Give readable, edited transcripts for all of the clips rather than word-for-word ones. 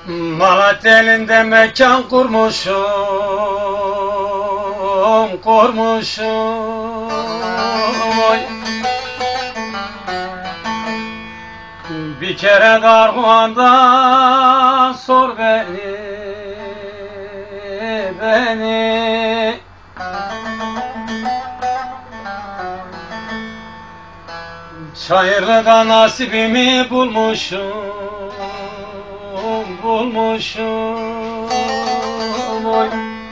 Malatya elinde mekan kurmuşum, oy. Bir kere Karhuan'da sor beni. Çayırlı'da nasibimi bulmuşum, oy.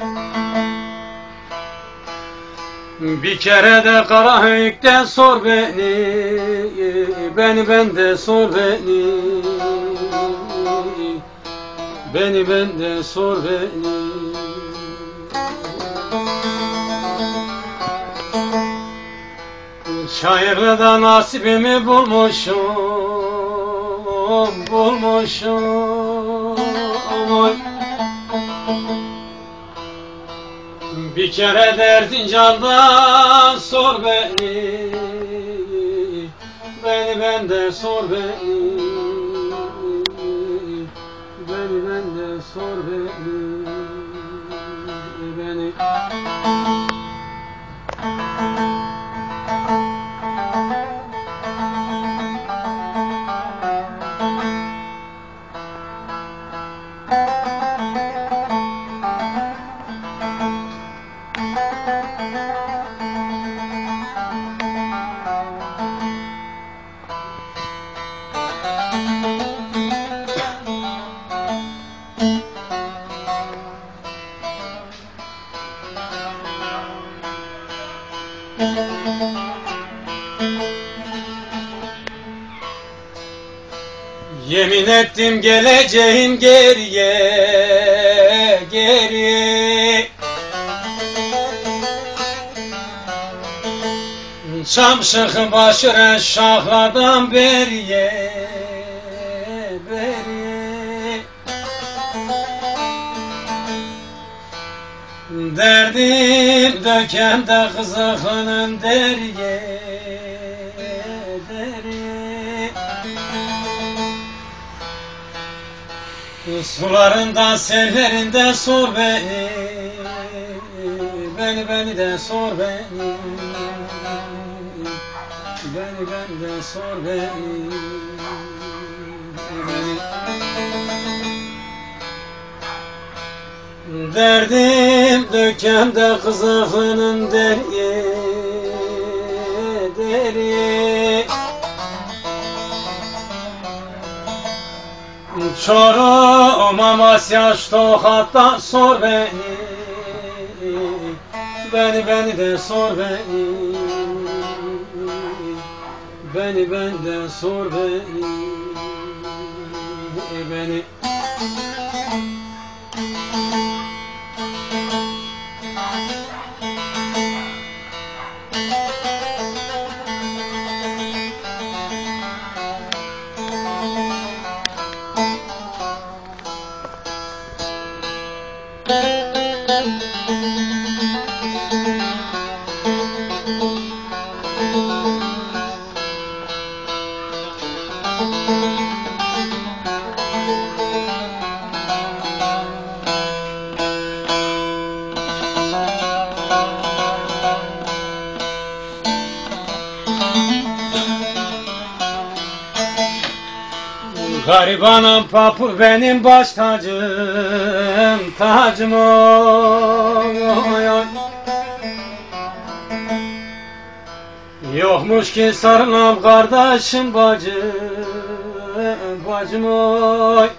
Bir kere de Karahöyük'te sor beni bende sor beni bende sor beni. Çayırlı'da nasibimi bulmuşum, oy. Bir kere de Erzincan'da sor beni bende sor beni bende sor beni. Yemin ettim geleceğim geriye Çamşık başıra şahlardan beriye Derdim döken de kızıkının deriye Sularında sellerinde sor beni de sor beni de sor beni Derdim döken de kızıkının deriye Çorum, Amasya, Tokat'tan sor beni de sor beni de sor beni. Garibanım papur benim baş tacım oy. Yokmuş ki sarılam kardeşim bacım oy.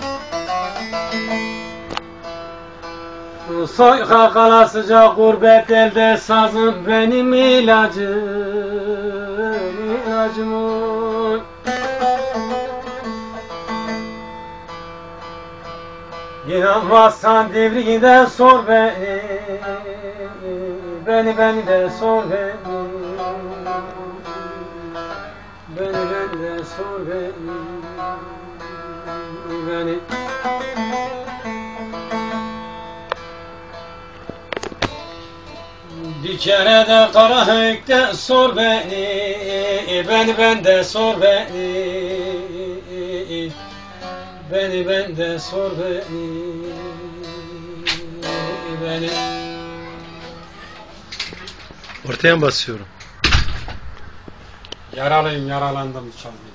Soyka kalasıca gurbet elde sazım benim ilacım oy. İnanmazsan Divriği'de sor beni de sor beni de sor beni. Bir kere de Karahöyük'te sor beni de sor beni Beni benden sor beni. Ortaya mı basıyorum? Yaralıyım, yaralandım çalmaya.